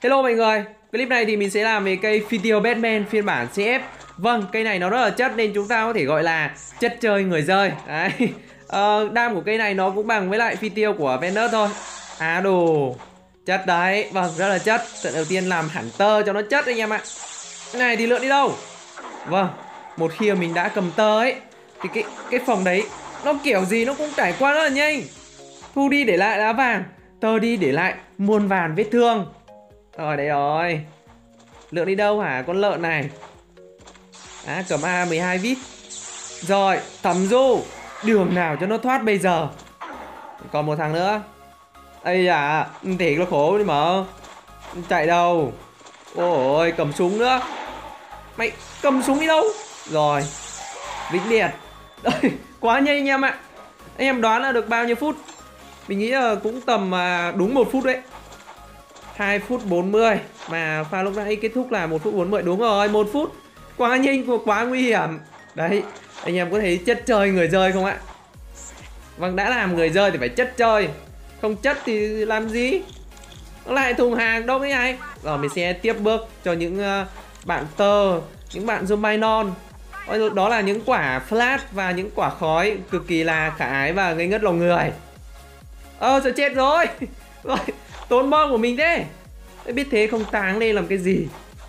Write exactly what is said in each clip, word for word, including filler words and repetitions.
Hello mọi người, clip này thì mình sẽ làm về cây phi tiêu Batman phiên bản xê ép. Vâng, cây này nó rất là chất nên chúng ta có thể gọi là chất chơi người rơi. Đấy. Ờ, đam của cây này nó cũng bằng với lại phi tiêu của Venus thôi. À đồ, chất đấy, vâng, rất là chất. Trận đầu tiên làm hẳn tơ cho nó chất anh em ạ. Cái này thì lượn đi đâu? Vâng, một khi mà mình đã cầm tơ ấy thì cái cái phòng đấy nó kiểu gì nó cũng trải qua rất là nhanh. Thu đi để lại lá vàng, tơ đi để lại muôn vàn vết thương. Rồi đấy rồi. Lượn đi đâu hả con lợn này? À, cầm A mười hai vít. Rồi, thẩm du. Đường nào cho nó thoát bây giờ? Còn một thằng nữa. Ây à, thiệt nó khổ đi mà. Chạy đâu? Ôi, cầm súng nữa. Mày cầm súng đi đâu? Rồi, vĩnh liệt. Quá nhanh anh em ạ. Anh em đoán là được bao nhiêu phút? Mình nghĩ là cũng tầm đúng một phút đấy. Hai phút bốn mươi. Mà pha lúc nãy kết thúc là một phút bốn mươi. Đúng rồi, một phút. Quá nhanh, quá nguy hiểm. Đấy, anh em có thấy chất chơi người rơi không ạ? Vâng, đã làm người rơi thì phải chất chơi. Không chất thì làm gì? Nó lại thùng hàng đâu cái này. Rồi mình sẽ tiếp bước cho những uh, bạn tơ, những bạn zombie non. Đó là những quả flash và những quả khói cực kỳ là khả ái và ngây ngất lòng người. Ơ, sợ chết rồi. Rồi, tốn bom của mình thế. Biết thế không táng lên làm cái gì.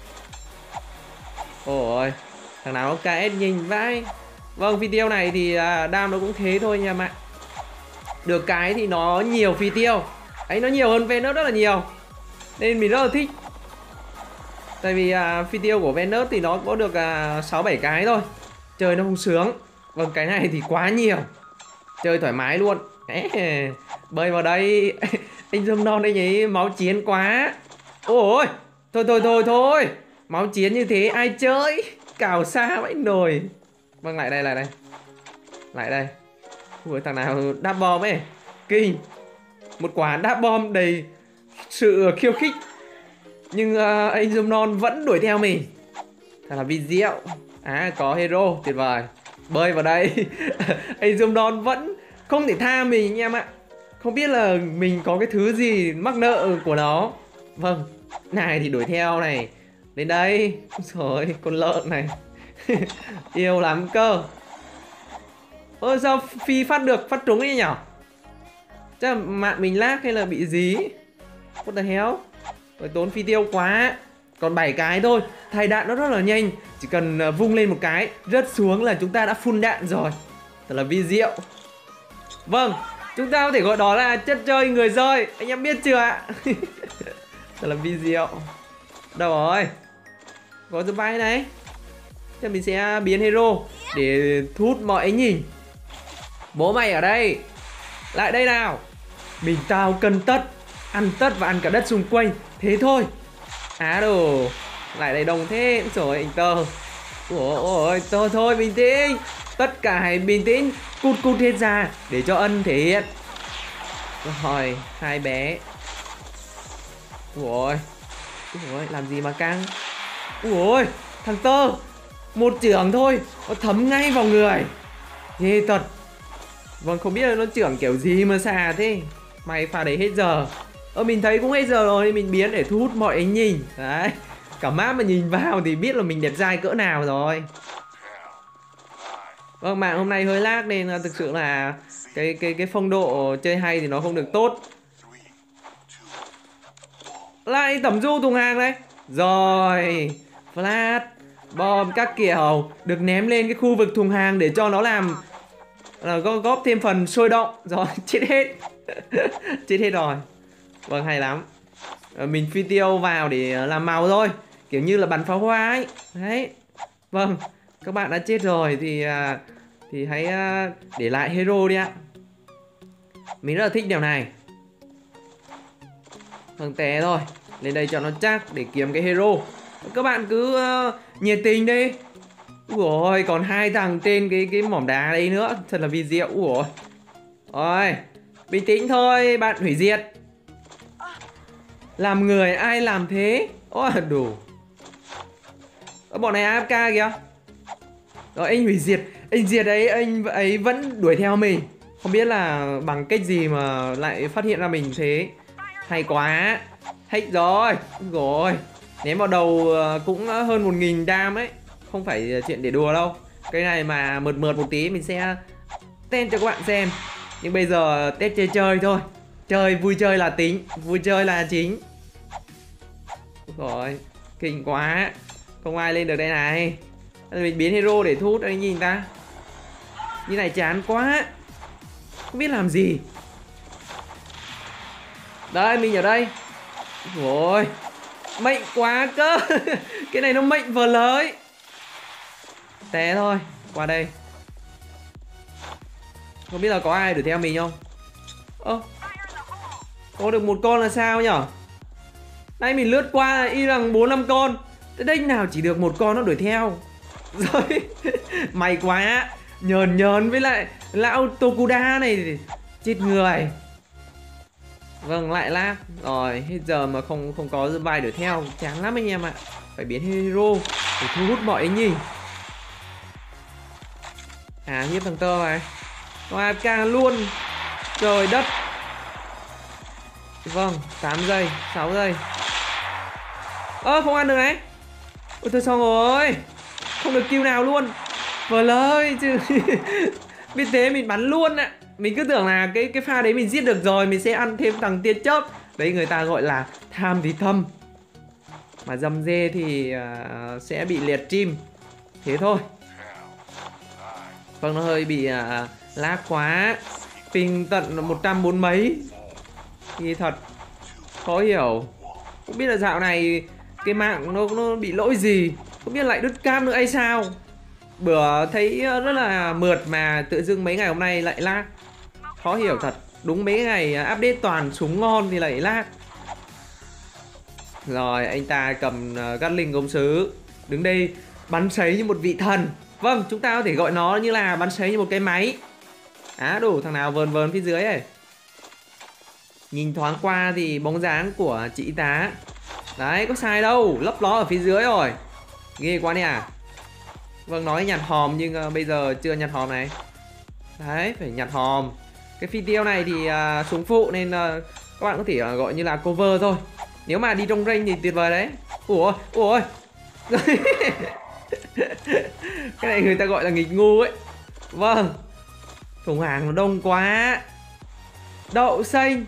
Ôi, thằng nào ca ét nhìn vãi. Vâng, video này thì à, đam nó cũng thế thôi nha bạn. Được cái thì nó nhiều phi tiêu. Ấy, nó nhiều hơn Venus rất là nhiều. Nên mình rất là thích. Tại vì à, phi tiêu của Venus thì nó có được à, sáu bảy cái thôi. Chơi nó không sướng. Vâng, cái này thì quá nhiều. Chơi thoải mái luôn. Ê, bơi vào đây. Anh Dâm Non anh ấy máu chiến quá. Ôi, thôi thôi thôi thôi. Máu chiến như thế ai chơi. Cào xa vãi nồi. Vâng, lại đây, lại đây. Lại đây. Ui, thằng nào đáp bom ấy. Kinh. Một quả đáp bom đầy sự khiêu khích. Nhưng uh, anh Dâm Non vẫn đuổi theo mình. Thật là vi diệu. À, có hero, tuyệt vời. Bơi vào đây. Anh Dâm Non vẫn không thể tha mình anh em ạ. Không biết là mình có cái thứ gì mắc nợ của nó. Vâng, này thì đuổi theo này. Đến đây. Rồi, con lợn này. Yêu lắm cơ. Ơ, sao phi phát được, phát trúng ấy nhỉ? Chắc là mạng mình lag hay là bị gì? What the hell? Rồi, tốn phi tiêu quá. Còn bảy cái thôi. Thay đạn nó rất là nhanh. Chỉ cần vung lên một cái, rớt xuống là chúng ta đã full đạn rồi. Thật là vi diệu. Vâng, chúng ta có thể gọi đó là chất chơi người rơi. Anh em biết chưa ạ? Thật là vi diệu. Đâu rồi? Có the bay này. Thế mình sẽ biến hero để thu hút mọi ánh nhìn. Bố mày ở đây. Lại đây nào. Mình tao cần tất. Ăn tất và ăn cả đất xung quanh. Thế thôi. Á đồ. Lại đây đông thế. Rồi anh tơ. Ôi thôi thôi bình tĩnh. Tất cả hãy bình tĩnh. Cút cút hết ra để cho ân thể hiện. Rồi, hai bé. Ui, ui, làm gì mà căng. Ui, thằng tơ. Một trưởng thôi, nó thấm ngay vào người. Ghê thật. Vâng, không biết là nó trưởng kiểu gì mà xà thế. Mày pha đấy hết giờ. Ờ, mình thấy cũng hết giờ rồi nên mình biến để thu hút mọi ánh nhìn. Đấy, cả map mà nhìn vào thì biết là mình đẹp dai cỡ nào rồi. Vâng, mạng hôm nay hơi lag nên thực sự là cái cái cái phong độ chơi hay thì nó không được tốt. Lại tẩm du thùng hàng đấy. Rồi, flash, bom các kiểu được ném lên cái khu vực thùng hàng để cho nó làm là góp thêm phần sôi động. Rồi, chết hết. Chết hết rồi. Vâng, hay lắm. Mình phi tiêu vào để làm màu thôi. Kiểu như là bắn pháo hoa ấy. Đấy. Vâng, các bạn đã chết rồi thì thì hãy để lại hero đi ạ. Mình rất là thích điều này. Vâng, té thôi. Lên đây cho nó chắc để kiếm cái hero. Các bạn cứ uh, nhiệt tình đi. Ui, còn hai thằng trên cái cái mỏm đá đấy nữa. Thật là vi diệu. Ui. Rồi, bình tĩnh thôi bạn hủy diệt. Làm người ai làm thế. Ôi đủ. Bọn này a ép ca kìa. Rồi anh hủy diệt. Anh diệt ấy, anh ấy vẫn đuổi theo mình. Không biết là bằng cách gì mà lại phát hiện ra mình thế. Hay quá. Hết rồi. Rồi. Ném vào đầu cũng hơn một nghìn đam ấy. Không phải chuyện để đùa đâu. Cái này mà mượt mượt một tí mình sẽ test cho các bạn xem. Nhưng bây giờ test chơi chơi thôi. Chơi vui chơi là tính, vui chơi là chính. Rồi, kinh quá. Không ai lên được đây này. Mình biến hero để thu hút anh nhìn ta. Như này chán quá. Không biết làm gì. Đây, mình ở đây. Rồi. Mệnh quá cơ. Cái này nó mệnh vừa lới. Té thôi. Qua đây. Không biết là có ai đuổi theo mình không. Ơ, có được một con là sao nhở. Nãy mình lướt qua y rằng bốn năm con. Tới đây nào chỉ được một con nó đuổi theo. Rồi. May quá. Nhờn nhờn với lại lão Tokuda này. Chết người. Vâng, lại lag. Rồi, hết giờ mà không không có dân bài đuổi theo. Chán lắm anh em ạ. Phải biến hero để thu hút mọi anh nhìn. À, hiếp thằng tơ này. Có a ca luôn. Trời đất. Vâng, tám giây, sáu giây. Ơ, không ăn được này. Ôi thôi xong rồi. Không được kill nào luôn. Vừa lời chứ. Biết thế mình bắn luôn ạ. Mình cứ tưởng là cái cái pha đấy mình giết được rồi, mình sẽ ăn thêm thằng tia chớp. Đấy người ta gọi là tham thì thâm. Mà dầm dê thì uh, sẽ bị liệt chim. Thế thôi. Vâng, nó hơi bị uh, lag quá. Ping tận một trăm bốn mấy. Thì thật khó hiểu. Không biết là dạo này cái mạng nó, nó bị lỗi gì. Không biết lại đứt cam nữa hay sao. Bữa thấy rất là mượt mà tự dưng mấy ngày hôm nay lại lag. Khó hiểu thật. Đúng mấy ngày update toàn súng ngon thì lại lag. Rồi anh ta cầm Gatling gốm sứ. Đứng đây bắn sấy như một vị thần. Vâng, chúng ta có thể gọi nó như là bắn sấy như một cái máy. Á đủ, thằng nào vờn vờn phía dưới ấy. Nhìn thoáng qua thì bóng dáng của chị tá. Đấy, có sai đâu. Lấp ló ở phía dưới rồi. Ghê quá nè. Vâng, nói nhặt hòm nhưng uh, bây giờ chưa nhặt hòm này. Đấy, phải nhặt hòm. Cái phi tiêu này thì uh, súng phụ nên uh, các bạn có thể uh, gọi như là cover thôi. Nếu mà đi trong range thì tuyệt vời đấy. Ủa, ủa. Cái này người ta gọi là nghịch ngu ấy. Vâng. Thùng hàng nó đông quá. Đậu xanh.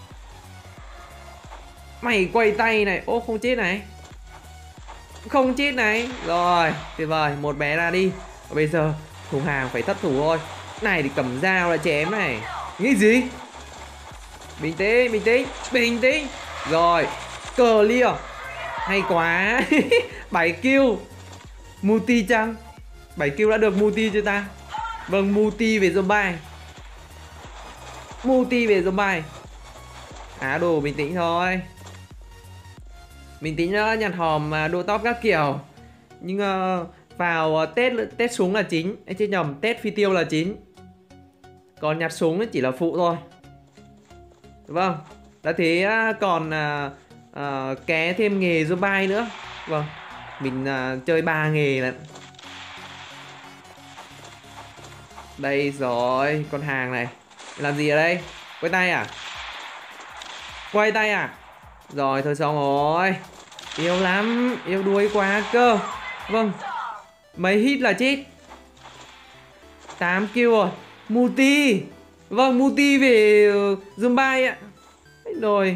Mày quay tay này. Ô, không chết này. Không chết này. Rồi, tuyệt vời, một bé ra đi. Và bây giờ thùng hàng phải thất thủ thôi. Này thì cầm dao là chém này. Nghĩ gì? Bình tĩnh, bình tĩnh, bình tĩnh. Rồi, clear. Hay quá. bảy kill. Multi chăng? bảy kill đã được multi chưa ta? Vâng, multi về zombie. Multi về zombie. Á đồ, bình tĩnh thôi. Mình tính uh, nhặt hòm uh, đồ top các kiểu. Nhưng uh, vào uh, test, test súng là chính. Ê, chết nhầm, test phi tiêu là chính. Còn nhặt súng chỉ là phụ thôi. Vâng. Đã thế uh, còn uh, uh, ké thêm nghề zombie nữa. Vâng. Mình uh, chơi ba nghề lận. Đây rồi, con hàng này. Làm gì ở đây? Quay tay à? Quay tay à? Rồi, thôi xong rồi. Yêu lắm, yêu đuối quá cơ. Vâng. Mấy hit là chết. tám kill rồi. Multi. Vâng, multi về uh, zombie ạ. Rồi.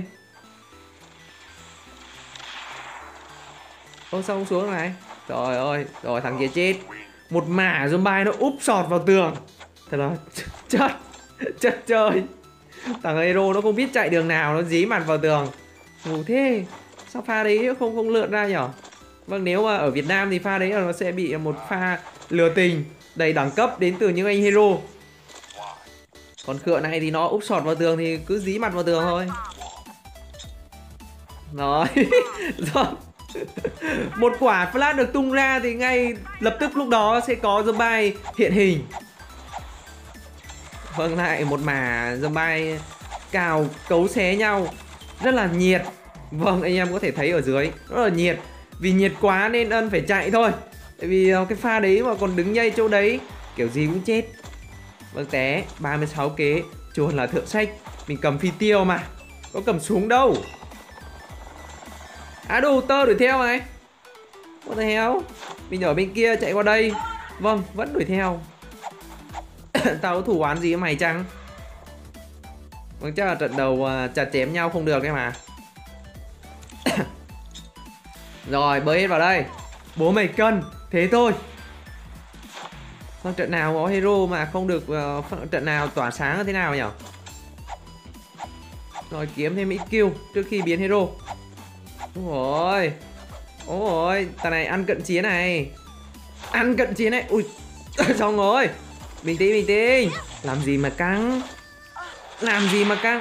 Ô, sao không xuống này? Trời ơi, rồi thằng kia chết. Một mả zombie nó úp sọt vào tường. Thật là chất. Chất chơi. Thằng hero nó không biết chạy đường nào, nó dí mặt vào tường. Ngủ thế. Sao pha đấy không không lượn ra nhở? Vâng, nếu mà ở Việt Nam thì pha đấy là nó sẽ bị một pha lừa tình đầy đẳng cấp đến từ những anh hero. Còn khựa này thì nó úp sọt vào tường thì cứ dí mặt vào tường thôi. Rồi. Rồi. Một quả flash được tung ra thì ngay lập tức lúc đó sẽ có zombie hiện hình. Vâng, lại một mả zombie cào cấu xé nhau. Rất là nhiệt. Vâng, anh em có thể thấy ở dưới rất là nhiệt. Vì nhiệt quá nên ân phải chạy thôi. Tại vì cái pha đấy mà còn đứng nhây chỗ đấy kiểu gì cũng chết. Vâng, té ba mươi sáu kế. Chuồn là thượng sách. Mình cầm phi tiêu mà, có cầm súng đâu. À đủ, tơ đuổi theo này. What the hell? Mình ở bên kia chạy qua đây. Vâng, vẫn đuổi theo. Tao có thủ oán gì với mày chăng? Vâng, chắc là trận đầu uh, chặt chém nhau không được em mà. Rồi, bơi hết vào đây. Bố mày cân, thế thôi. Không, trận nào có hero mà không được uh, trận nào tỏa sáng thế nào nhỉ? Rồi kiếm thêm ít kill trước khi biến hero. Ôi. Ôi, thằng này ăn cận chiến này. Ăn cận chiến này. Ui. Xong rồi. Bình tĩnh, bình tĩnh. Làm gì mà căng? Làm gì mà căng?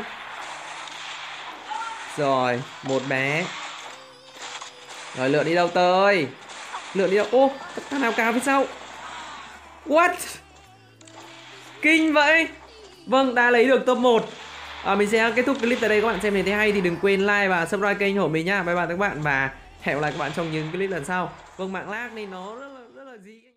Rồi, một bé. Rồi lượn đi đâu tơ ơi? Lượn đi đâu? Ô, thằng nào cao phía sau? What? Kinh vậy. Vâng, đã lấy được top một. à, Mình sẽ kết thúc clip tại đây. Các bạn xem thấy hay thì đừng quên like và subscribe kênh của mình nhá. Bye bye các bạn và hẹn gặp lại các bạn trong những clip lần sau. Vâng, mạng lag nên nó rất là, rất là dị.